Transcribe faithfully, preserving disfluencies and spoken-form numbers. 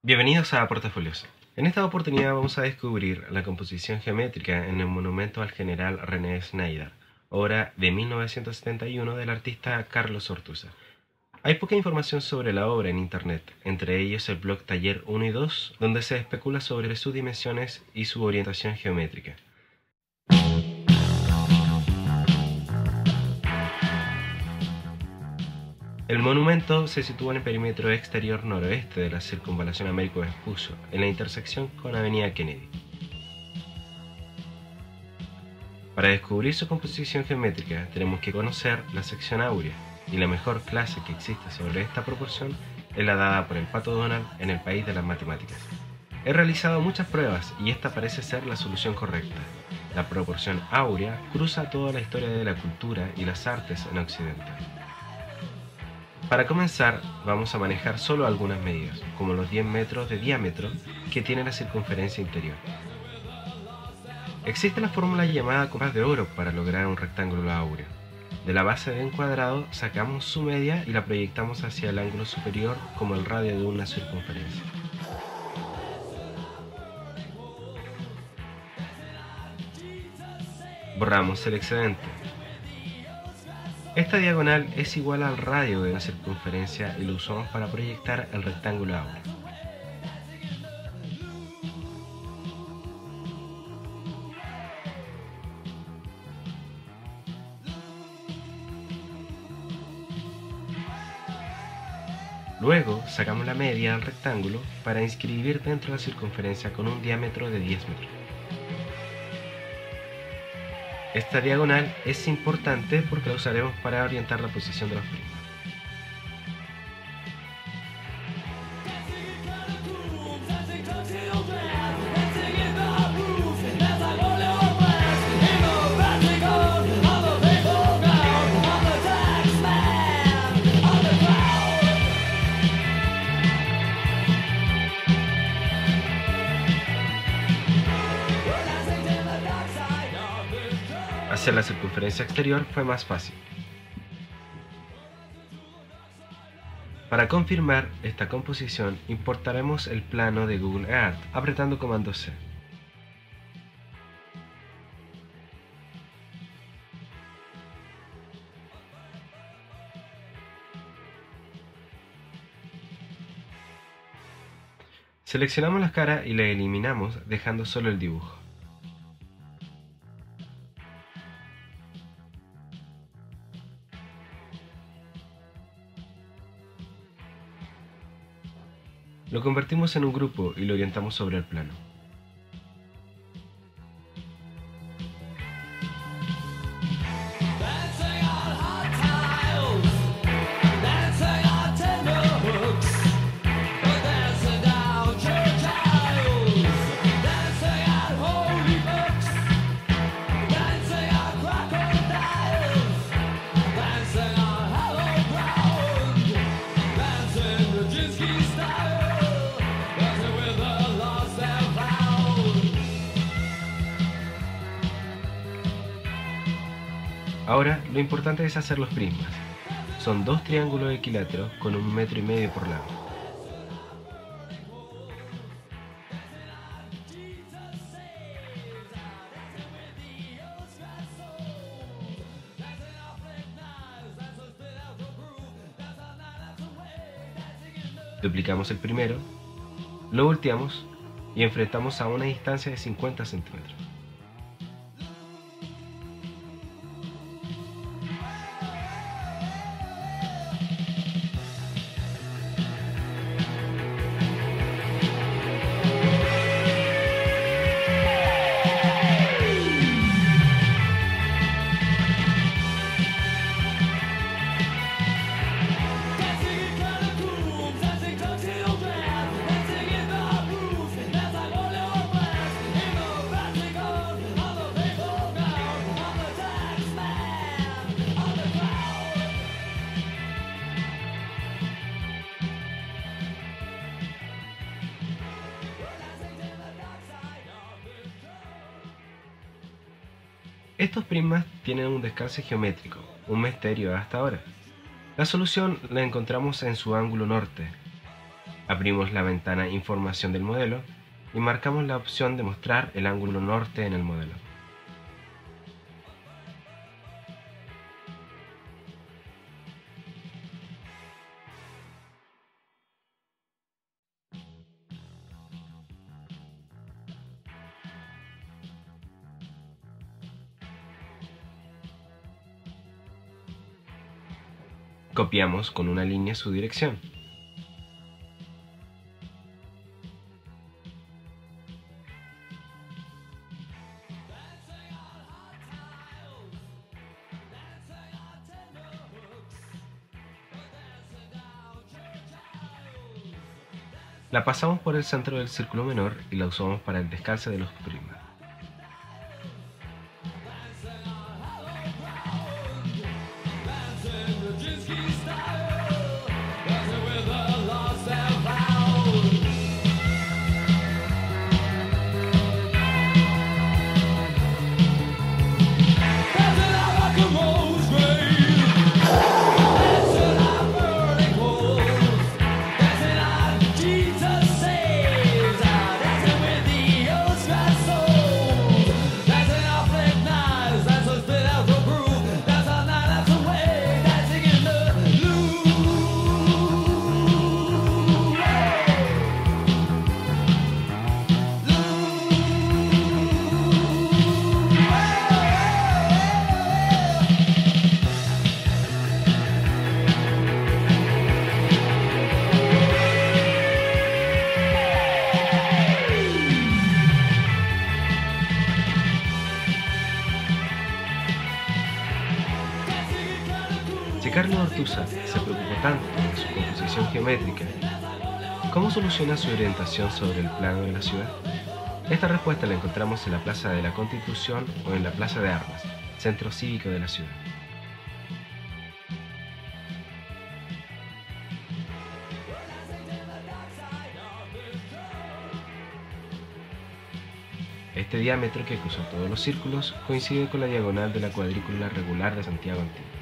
Bienvenidos a Portafolios. En esta oportunidad vamos a descubrir la composición geométrica en el monumento al general René Schneider, obra de mil novecientos setenta y uno del artista Carlos Ortúzar. Hay poca información sobre la obra en internet, entre ellos el blog Taller uno y dos, donde se especula sobre sus dimensiones y su orientación geométrica. El monumento se sitúa en el perímetro exterior noroeste de la circunvalación Américo Vespucio, en la intersección con Avenida Kennedy. Para descubrir su composición geométrica tenemos que conocer la sección áurea, y la mejor clase que existe sobre esta proporción es la dada por el Pato Donald en El País de las Matemáticas. He realizado muchas pruebas y esta parece ser la solución correcta. La proporción áurea cruza toda la historia de la cultura y las artes en Occidente. Para comenzar, vamos a manejar solo algunas medidas, como los diez metros de diámetro que tiene la circunferencia interior. Existe la fórmula llamada compás de oro para lograr un rectángulo áureo. De la base de un cuadrado sacamos su media y la proyectamos hacia el ángulo superior como el radio de una circunferencia. Borramos el excedente. Esta diagonal es igual al radio de la circunferencia y lo usamos para proyectar el rectángulo áureo. Luego sacamos la media del rectángulo para inscribir dentro de la circunferencia con un diámetro de diez metros. Esta diagonal es importante porque la usaremos para orientar la posición de los prismas. Hacer la circunferencia exterior fue más fácil. Para confirmar esta composición, importaremos el plano de Google Earth apretando comando C. Seleccionamos las caras y las eliminamos dejando solo el dibujo. Lo convertimos en un grupo y lo orientamos sobre el plano. Ahora, lo importante es hacer los prismas. Son dos triángulos equiláteros con un metro y medio por lado. Duplicamos el primero, lo volteamos y enfrentamos a una distancia de cincuenta centímetros. Estos prismas tienen un descanso geométrico, un misterio hasta ahora. La solución la encontramos en su ángulo norte. Abrimos la ventana Información del modelo y marcamos la opción de mostrar el ángulo norte en el modelo. Copiamos con una línea su dirección. La pasamos por el centro del círculo menor y la usamos para el descalce de los prismas. Si Carlos Ortúzar se preocupó tanto de su composición geométrica, ¿cómo soluciona su orientación sobre el plano de la ciudad? Esta respuesta la encontramos en la Plaza de la Constitución o en la Plaza de Armas, centro cívico de la ciudad. Este diámetro, que cruza todos los círculos, coincide con la diagonal de la cuadrícula regular de Santiago Antiguo.